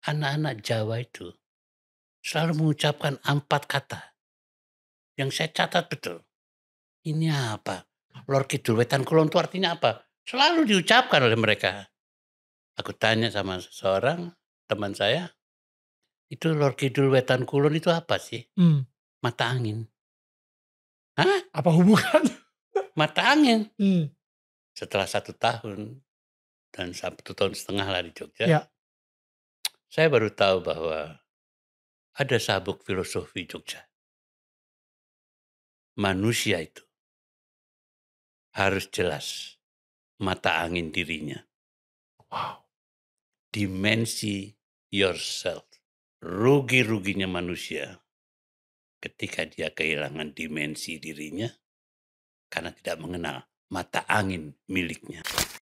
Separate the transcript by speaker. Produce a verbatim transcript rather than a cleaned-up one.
Speaker 1: anak-anak Jawa itu selalu mengucapkan empat kata yang saya catat betul. Ini apa? Lor Kidul Wetan Kulon itu artinya apa? Selalu diucapkan oleh mereka. Aku tanya sama seseorang, teman saya, "Itu Lor Kidul Wetan Kulon itu apa sih?"
Speaker 2: Mmm.
Speaker 1: "Mata angin." Hah?
Speaker 2: Apa hubungannya?
Speaker 1: Mata angin.
Speaker 2: Mmm.
Speaker 1: Setelah satu tahun dan satu tahun setengah lah di Jogja,
Speaker 2: Ya.
Speaker 1: saya baru tahu bahwa ada sabuk filosofi Jogja. Manusia itu harus jelas mata angin dirinya.
Speaker 2: Wow.
Speaker 1: Dimensi yourself. Rugi-ruginya manusia ketika dia kehilangan dimensi dirinya karena tidak mengenal mata angin miliknya.